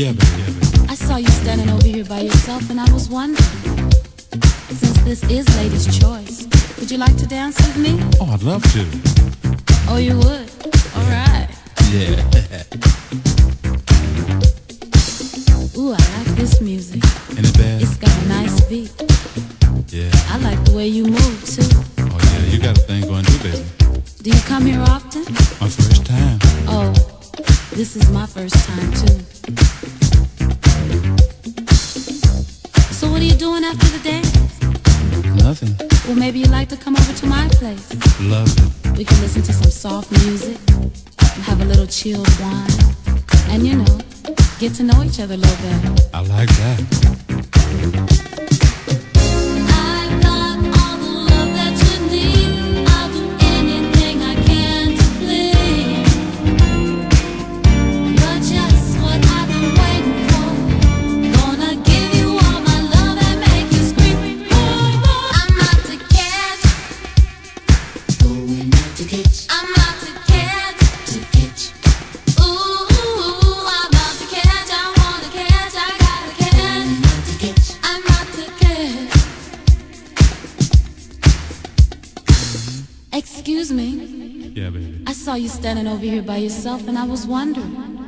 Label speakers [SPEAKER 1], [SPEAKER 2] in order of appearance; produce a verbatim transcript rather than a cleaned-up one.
[SPEAKER 1] Yeah, baby, yeah, baby.
[SPEAKER 2] I saw you standing over here by yourself and I was wondering, since this is Lady's Choice, would you like to dance with me?
[SPEAKER 1] Oh, I'd love to.
[SPEAKER 2] Oh, you would? All right.
[SPEAKER 1] Yeah.
[SPEAKER 2] Ooh, I like this music.
[SPEAKER 1] Ain't it bad?
[SPEAKER 2] It's got a nice beat.
[SPEAKER 1] Yeah.
[SPEAKER 2] I like the way you move, too.
[SPEAKER 1] Oh, yeah, you got a thing going too, baby.
[SPEAKER 2] Do you come here often?
[SPEAKER 1] My first time.
[SPEAKER 2] Oh, this is my first time, too. So what are you doing after the dance?
[SPEAKER 1] Nothing.
[SPEAKER 2] Well, maybe you'd like to come over to my place.
[SPEAKER 1] Love it.
[SPEAKER 2] We can listen to some soft music, have a little chilled wine, and, you know, get to know each other a little better.
[SPEAKER 1] I like that.
[SPEAKER 2] Excuse me.
[SPEAKER 1] Yeah, baby.
[SPEAKER 2] I saw you standing over here by yourself and I was wondering,